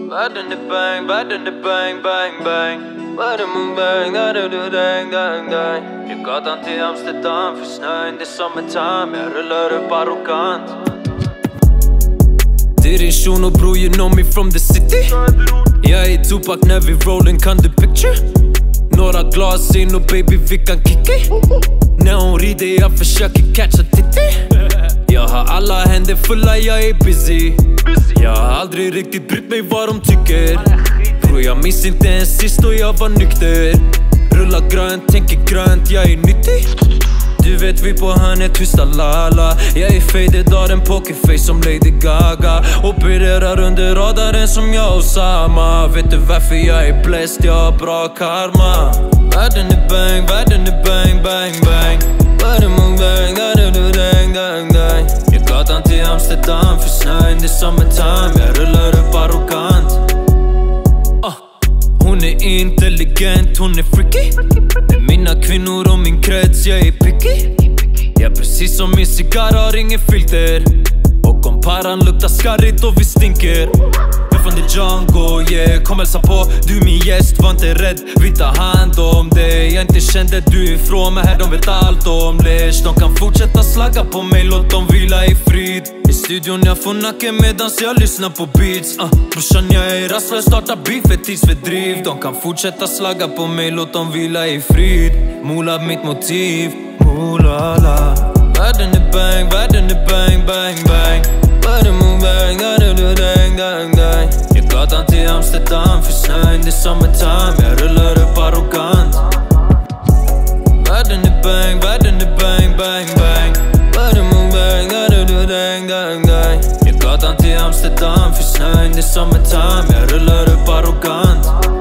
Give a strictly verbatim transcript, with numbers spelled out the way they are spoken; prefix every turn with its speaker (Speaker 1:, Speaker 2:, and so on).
Speaker 1: Världen är bang, världen är bang, bang, bang. Världen är bang, världen är dang, dang, dang. Jag gatan till Amsterdam för snön, det är summertime. Jag rullar upp arrogant. Det är din shuno bro, you know me from the city. Jag är Tupac när vi rolling, kan du picture? Några glas in och baby vi kan kicka. När hon rider jag försöker catcha titti. Jag har alla händer fulla, jag är busy. Jag har aldrig riktigt brytt mig vad de tycker. Bro, jag minns inte ens sist och jag var nykter. Rulla grönt, tänker grönt, jag är nyttig. Du vet vi på hörnet, tysta lala. Jag är faded av en pokerface som Lady Gaga. Opererar under radaren som jag och Sama. Vet du varför jag är blessed, jag har bra karma. Världen är bang, världen är bang, bang, bang. Världen är bang, världen är dang, dang, dang. Jag gatan till Amsterdam för snön, det är summertime. Jag rullar upp arrogant. uh. Hon är intelligent, hon är freaky. Med mina kvinnor och min krets, jag är picky. Jag precis som min cigarr har ingen filter. Och om paran luktar skarrigt och vi stinker. Jag från the jungle, yeah. Kom hälsa på, du min gäst, var inte rädd. Vi tar hand om dig. Jag inte kände du ifrån mig här, de vet allt om Lesh. De kan fortsätta slagga på mig, låt dem vila i frid. I studion jag får nacken medans jag lyssnar på beats. uh, Brorsan jag är rastlös, startar beef, ett tidsfördriv. De kan fortsätta slagga på mig, låt dem vila i frid. Mula mitt motiv, mulala. Världen är bang, världen är bang, bang, bang. Världen är bang, världen är dang, dang, dang. Jag gatan till Amsterdam för snön, det är summertime. Jag rullar upp arrogant. Världen är bang, världen är bang, bang, bang. Världen är bang, världen är dang, dang, dang. Jag gatan till Amsterdam för snön, det är summertime. Jag rullar upp arrogant.